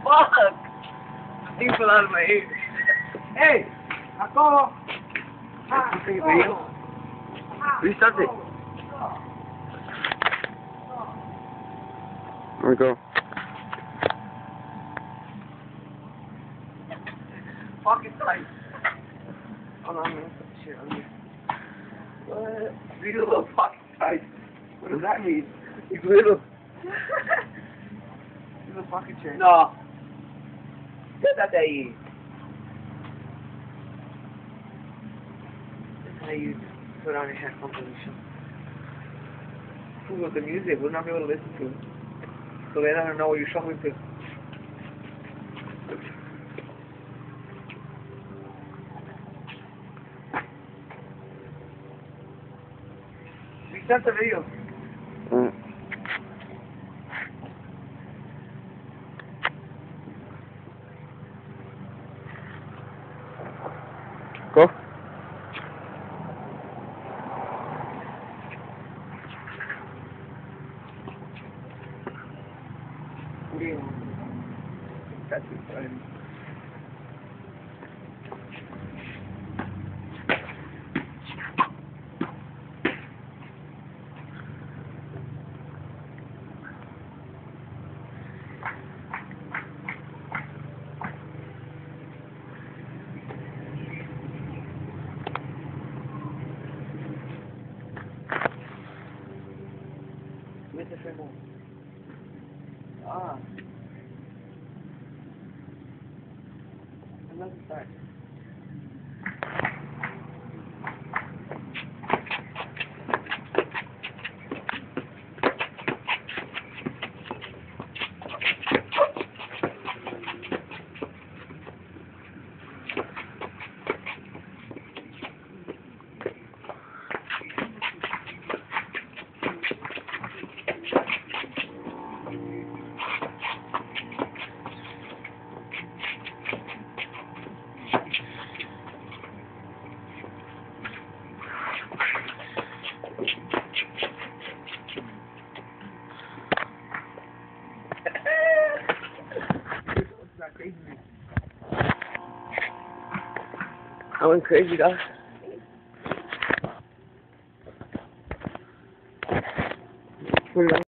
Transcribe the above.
fuck? Things fell out of my ear. Hey! Ako! Take a video. Restart it. There we go. Fucking tight. Hold on, man. Shit on you. What? You're a little fucking tight. What does that mean? He's little. He's a fucking chair. No. Quédate ahí. That's how you put on your headphones and shit. With the music, we'll not be able to listen to it. So they don't know what you're shuffling to. Restart the video. Go. That's it, right? Where's the frame? Ah. Let's start. I went crazy, dog. Put it on.